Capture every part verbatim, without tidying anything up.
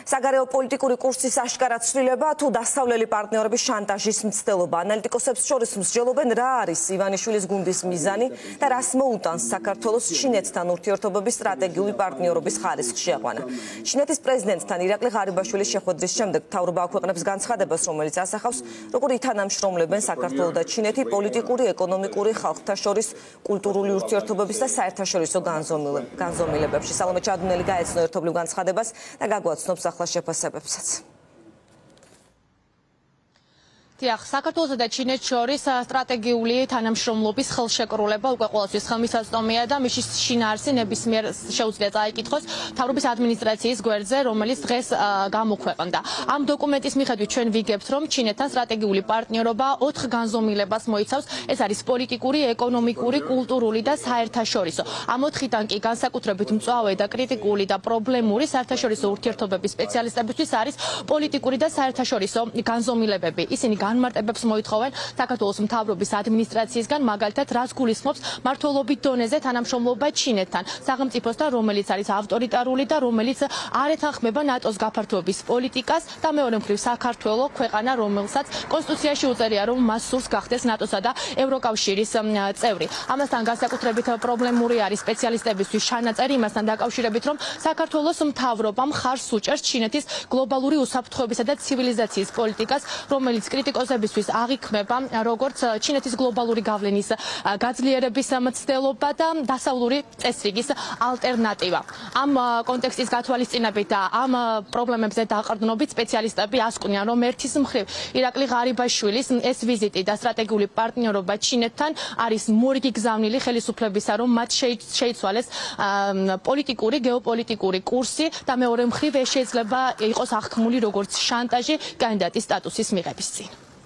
საგარეო პოლიტიკური კურსის აშკარა ცვლილება თუ დასავლელი პარტნიორების შანტაჟის მცდელობა. ანალიტიკოსებს შორის მსჯელობენ რა არის ივანიშვილის გუნდის მიზანი და რას მოუტანს საქართველოს ჩინეთთან ურთიერთობების სტრატეგიული პარტნიორობის ხარისხში აყვანა. ჩინეთის პრეზიდენტთან ირაკლი ღარიბაშვილის შეხვედრის შემდეგ მთავრობა აქვეყნებს განცხადებას, რომელიც ასახავს, როგორ ითანამშრომლებენ საქართველო და ჩინეთი პოლიტიკური, ეკონომიკური, ხალხთა შორის კულტურული ურთიერთობების და საერთაშორისო განზომილებებში. სალომე ჩადუნელი გაეცნო ერთობლივ განცხადებას და გაგვაცნობს ახლა შეფასებებსაც. საქართველოსა და ჩინეთს შორის სტრატეგიული თანამშრომლობის ხელშეკრულება უკვე ყოველთვის ხელმისაწვდომია და მის შინაარსი ნებისმიერ შეუძლია წაიკითხოს მთავრობის ადმინისტრაციის გვერდზე, რომელიც დღეს გამოქვეყნდა. ამ დოკუმენტის მიხედვით ჩვენ ვიგებთ, რომ ჩინეთთან სტრატეგიული პარტნიორობა ოთხ განზომილებას მოიცავს. ეს არის პოლიტიკური, ეკონომიკური, კულტურული და საერთაშორისო. ამ ოთხიდან კი განსაკუთრებით მწვავე და კრიტიკული და პრობლემური საერთაშორისო ურთიერთობების სპეციალისტებისთვის არის პოლიტიკური და საერთაშორისო განზომილებები. ისინი განმარტებებს მოითხოვენ საქართველოს მთავრობის ადმინისტრაციისგან, მაგალითად, რას გულისხმობს მმართველობის დონეზე თანამშრომლობა ჩინეთთან, სახელმწიფოსთან, რომელიც არის ავტორიტარული და რომელიც არ ეთანხმება ნატოს გაფართოების პოლიტიკას და მეორე მხრივ საქართველოს ქვეყანა, რომელსაც კონსტიტუციაში უწერია, რომ მას სურს გახდეს ნატოსა და ევროკავშირის წევრი. ამასთან განსაკუთრებით პრობლემური არის სპეციალისტებისთვის ჩანაწერი იმასთან დაკავშირებით, რომ საქართველოს მთავრობამ ხარს უჭერს ჩინეთის გლობალური უსაფრთხოებისა და ცივილიზაციის პოლიტიკას, რომელიც კრიტიკოსებისთვის აღიქმება როგორც ჩინეთის გლობალური გავლენის გაძლიერების მცდელობა და დასავლური წესრიგის ალტერნატივა. ამ კონტექსტის გათვალისწინებით და ამ პრობლემებზე დაყრდნობით სპეციალისტები ასკვნიან, რომ ერთის მხრივ ირაკლი ღარიბაშვილის ეს ვიზიტი და სტრატეგიული პარტნიორობა ჩინეთთან არის მორიგი გზავნილი ხელისუფლებისა, რომ მათ შეიცვალეს პოლიტიკური, გეოპოლიტიკური კურსი და მეორე მხრივ ეს შეიძლება იყოს აღქმული როგორც შანტაჟი კანდიდატის სტატუსის მიღების წინ.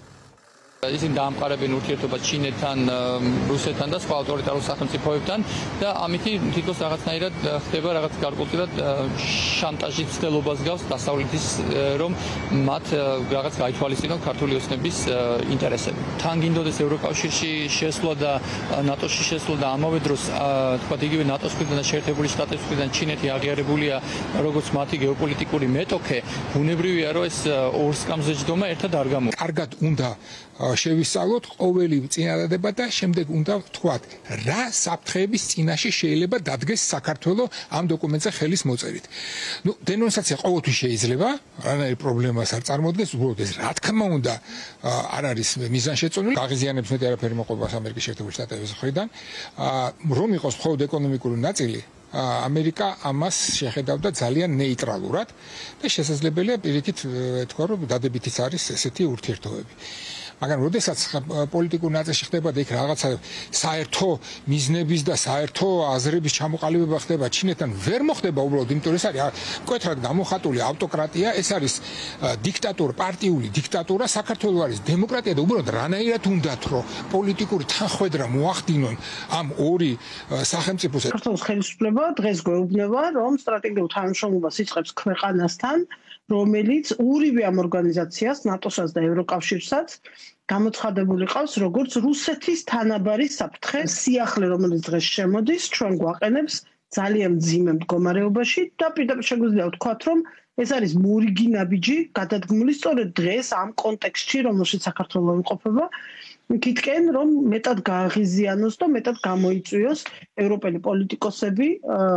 ისინი დაამყარებენ ურთიერთობას ჩინეთთან, რუსეთთან და სხვა ავტორიტარულ სახელმწიფოებთან და ამითი თითქოს რაღაცნაირად ხდება რაღაც გარკვეულწილად შანტაჟის მცდელობას გავს დასავლეთის, რომ მათ რაღაც გაითვალისწინონ ქართული ოცნების ინტერესები. თან გინდოდეს ევროკავშირში შესვლა და ნატოში შესვლა და ამავე დროს თქვათ იგივე ნატოს მხრიდან და შეერთებული შტატების მხრიდან ჩინეთი აღიარებულია როგორც მათი გეოპოლიტიკური მეტოქე, ბუნებრივია, რომ ეს ორსკამზე ჯდომა ერთად არ გამოვა. კარგად უნდა შევისწავლოთ ყოველი წინადადება და შემდეგ უნდა ვთქვათ, რა საფრთხეების წინაშე შეიძლება დადგეს საქართველოს ამ დოკუმენტზე ხელის მოწერით. ნუ დენონსაცია ყოველთვის შეიძლება, რანაირ პრობლემას არ წარმოადგენს, უბრალოდ ეს რა თქმა უნდა არ არის მიზანშეწონილი. გაღიზიანებს მეტი არაფერი მოყვებას ამერიკის შეერთებული შტატების მხრიდან, რომ იყოს მხოლოდ ეკონომიკური ნაწილი. ამერიკა ამას შეხედავდა ძალიან ნეიტრალურად და შესაძლებელია პირიქით თქვა, რომ დადებითიც არის ესეთი ურთიერთობები. მაგრამ როდესაც პოლიტიკურ ნაწილში ხდება და იქ რაღაცა საერთო მიზნების და საერთო აზრების ჩამოყალიბება ხდება ჩინეთთან, ვერ მოხდება უბრალოდ, იმიტომ რომ ეს არის მკვეთრად გამოხატული ავტოკრატია, ეს არის დიქტატურა, პარტიული დიქტატურა, საქართველოს არის დემოკრატია და უბრალოდ რანაირად უნდათ, რომ პოლიტიკური თანხმედრა მოახდინონ ამ ორი სახელმწიფოს. საქართველოს ხელისუფლება დღეს გვეუბნება, რომ სტრატეგიულ თანამშრომლობას იწყებს ქვეყანასთან, რომელიც ორივე ამ ორგანიზაციას, ნატოსაც და ევროკავშირსაც გამოცხადებული ყავს როგორც რუსეთის თანაბარი საფრთხე. სიახლე, რომელიც დღეს შემოდის, ჩვენ გვაყენებს ძალიან მძიმე მდგომარეობაში და პირდაპირ შეგვიძლია ვთქვათ, რომ ეს არის მორიგი ნაბიჯი გადადგმული სწორედ დღეს ამ კონტექსტში, რომელშიც საქართველო იმყოფება, იქითკენ, რომ მეტად გააღიზიანოს და მეტად გამოიწვიოს ევროპელი პოლიტიკოსები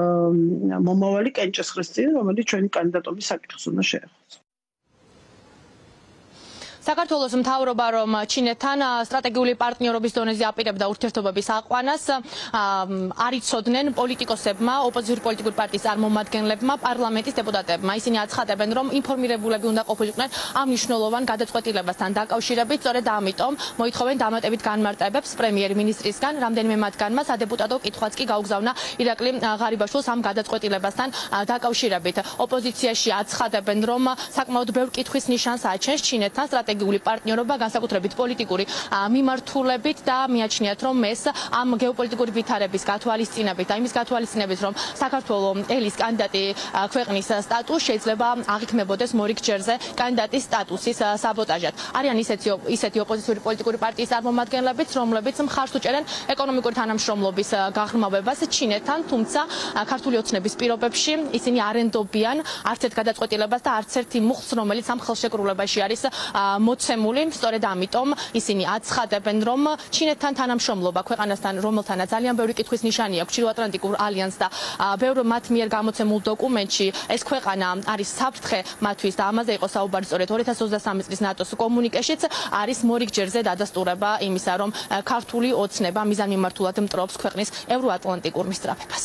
მომავალი კენჭესხრის წინ, რომელიც ჩვენი კანდიდატობის საკითხს უნდა შეეხოს. საქართველოს მთავრობა, რომ ჩინეთთან სტრატეგიული პარტნიორობის დონეზე აპირებდა ურთიერთობების აყვანას, არ იცოდნენ პოლიტიკოსებმა, ოპოზიციური პოლიტიკური პარტიის წარმომადგენლებმა, პარლამენტის დეპუტატებმა. ისინი აცხადებენ, რომ ინფორმირებულები უნდა ყოფილიყვნენ ამ მნიშვნელოვან გადაწყვეტილებასთან დაკავშირებით, სწორედ ამიტომ მოითხოვენ დამატებით განმარტებებს პრემიერ-მინისტრისგან. რამდენიმე მათგანმა სადეპუტატო კითხვაც კი გაუგზავნა ირაკლი ღარიბაშვილს ამ გადაწყვეტილებასთან დაკავშირებით. ოპოზიციაში აცხადებენ, რომ საკმაოდ ბევრ კითხვის ნიშანს აჩენს ჩინეთთან სტრატეგიული სტრატეგიული პარტნიორობა განსაკუთრებით პოლიტიკური მიმართულებით და მიაჩნიათ, რომ ეს ამ გეოპოლიტიკური ვითარების გათვალისწინებით და იმის გათვალისწინებით, რომ საქართველოს ელის კანდიდატი ქვეყნის სტატუსი შეიძლება აღიქმებოდეს მორიგ ჯერზე კანდიდატის სტატუსის საბოტაჟად. არიან ისეთი ისეთი ოპოზიციური პოლიტიკური პარტიის წარმომადგენლებიც, რომლებიც მხარს უჭერენ ეკონომიკური თანამშრომლობის გაღრმავებას ჩინეთთან, თუმცა ქართული ოცნების პირობებში ისინი არ ენდობიან არც ერთ გადაწყვეტილებას და არც ერთი მუხლს, რომელიც ამ ხელშეკრულებაში არის მოცემული. სწორედ ამიტომ ისინი აცხადებენ, რომ ჩინეთთან თანამშრომლობა ქვეყანასთან, რომელთანაც ძალიან ბევრი კითხვის ნიშანი აქვს ჩრდილოატლანტიკურ ალიანსს და ბევრ მათ მიერ გამოცემულ დოკუმენტში ეს ქვეყანა არის საფრთხე მათთვის და ამაზე იყო საუბარი სწორედ ორი ათას ოცდასამი წლის ნატოს კომუნიკეშიც არის მორიგ ჯერზე დადასტურება იმისა, რომ ქართული ოცნება მიზანმიმართულად მტრობს ქვეყნის ევროატლანტიკურ მისწრაფებას.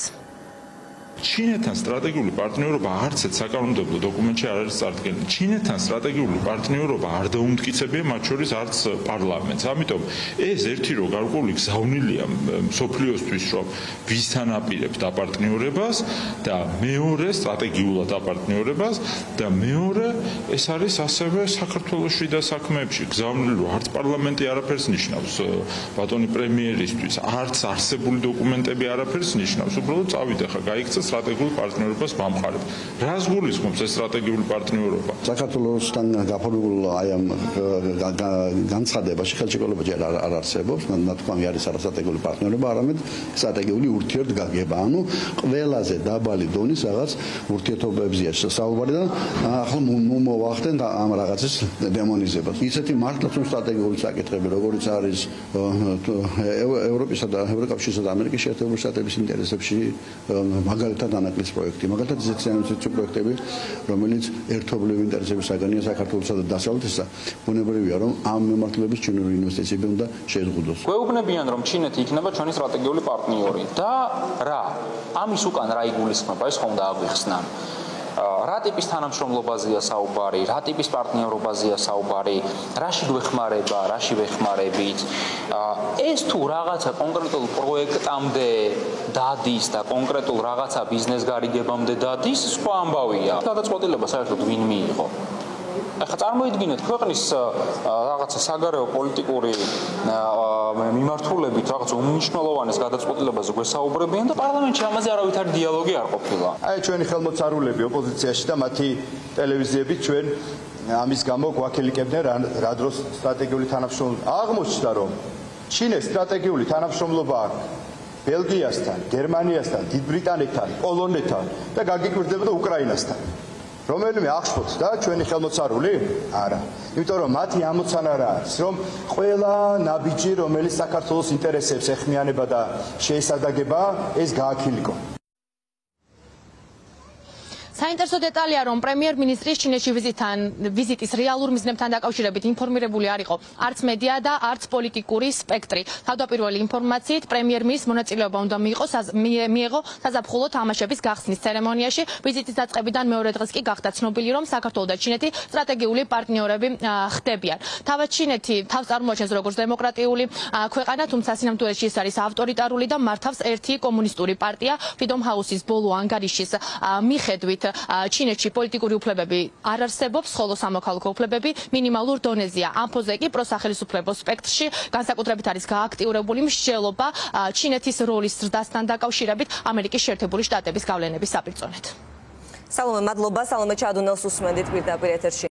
ჩინეთთან სტრატეგიული პარტნიორობა არც ერთ საკანონმდებლო დოკუმენტში არ არის წარდგენილი. ჩინეთთან სტრატეგიული პარტნიორობა არ დაუმტკიცებია მათ შორის არც პარლამენტს. ამიტომ ეს ერთი რო გარკვეული გზავნილია მსოფლიოსთვის, რომ ვისთან აპირებს დაპარტნიორებას და მეორე სტრატეგიულად დაპარტნიორებას და მეორე ეს არის ასევე საქართველოსში და საქმეებში გზავნილი, რომ არც პარლამენტი არაფერს ნიშნავს ბატონი პრემიერისთვის, არც არსებული დოკუმენტები არაფერს ნიშნავს. უბრალოდ წავიდა ხა გაიქცა სტრატეგიული პარტნიორობას მომხარებს. რას გულისხმობს ეს სტრატეგიული პარტნიორობა? საქართველოსთან გაფორმებულ აი ამ განცხადებაში ხელშეკრულებაში არ არსებობს, ნათქვამი არის სტრატეგიული პარტნიორობა, არამედ სტრატეგიული ურთიერთგაგება. ანუ ყველაზე დაბალი დონის რაღაც ურთიერთობებზია საუბარი და ახლა მოვახდენ ამ რაღაცის დემონიზებას. ისეთი მართლაც სტრატეგიული საკითხები, როგორიც არის ევროპისა და ევროკავშირისა და ამერიკის შეერთებული შტატების ინტერესებში მაგალითად ანაკლის პროექტი, მაგალითად ისეთი პროექტები, რომელიც ერთობლივ ინტერესების საგანია საქართველოსა და დასავლეთისა, ბუნებრივია, რომ ამ მიმართულების ჩინური ინვესტიციები უნდა შეეზღუდოს. გვეუბნებიან, რომ ჩინეთი იქნება ჩვენი სტრატეგიული პარტნიორი და რა? ამის უკან რა იგულისხმება, ეს ხომ უნდა აგვიხსნან. რა ტიპის თანამშრომლობაზეა საუბარი, რა ტიპის პარტნიორობაზეა საუბარი, რაში გვეხმარება, რაში ვეხმარებით. ეს თუ რაღაცა კონკრეტულ პროექტამდე დადის და კონკრეტულ რაღაცა ბიზნეს გარიგებამდე დადის, სხვა ამბავია. გადაწყვეტილება საერთოდ ვინ მიიღო? ახლა წარმოიდგინეთ ქვეყნის რაღაცა საგარეო პოლიტიკური მიმართულებით რაღაც უმნიშვნელოვანეს გადაწყვეტილებაზე გვესაუბრებიან და პარლამენტში ამაზე არავითარი დიალოგი არ ყოფილა. აი ჩვენი ხელმოწარულები ოპოზიციაში და მათი ტელევიზიები ჩვენ ამის გამო გვაქილიკებდნენ რა დროს სტრატეგიული თანამშრომლობა. აღმოჩნდა რომ ჩინეთს სტრატეგიული თანამშრომლობა აქვს ბელგიასთან, გერმანიასთან, დიდ ბრიტანეთთან, პოლონეთთან და გაგიკვირდება და უკრაინასთან. რომელიმე ახსოვთ და ჩვენი ხელმოწარული? არა. იმიტომ რომ მათი ამოცანა რა არის, რომ ყველა ნაბიჯი, რომელიც საქართველოს ინტერესებს ეხმიანება და შეესადაგება, ეს გააქილიკო. საინტერესო დეტალია, რომ პრემიერ-მინისტრის ჩინეთში ვიზიტთან ვიზიტის რეალურ მიზნებთან დაკავშირებით ინფორმირებული არ იყო არც მედია და არც პოლიტიკური სპექტრი. თავდაპირველი ინფორმაციით პრემიერ-მინისტრს მონაწილეობა უნდა მიიღო მიიღო საზაფხულო თამაშების გახსნის ცერემონიაში. ვიზიტის დაწყებიდან მეორე დღეს კი გახდა ცნობილი, რომ საქართველო და ჩინეთი სტრატეგიული პარტნიორები ხდებიან. თავად ჩინეთი თავს წარმოაჩენს როგორც დემოკრატიული ქვეყანა, თუმცა სინამდვილეში ეს არის ავტორიტარული და მართავს ერთი კომუნისტური პარტია. Freedom House-ის ბოლო ანგარიშის მიხედვით ჩინეთში პოლიტიკური უფლებები არ არსებობს, ხოლო სამოქალაქო უფლებები მინიმალურ დონეზეა. ამ ფონზე კი პროსახელისუფლებო სპექტრში განსაკუთრებით არის გააქტიურებული მსჯელობა ჩინეთის როლის ზრდასთან დაკავშირებით ამერიკის შეერთებული შტატების გავლენების საპირწონედ. სალომე, მადლობა. სალომე, ჩადუნელს უსმენდით პირდაპირ ეთერში.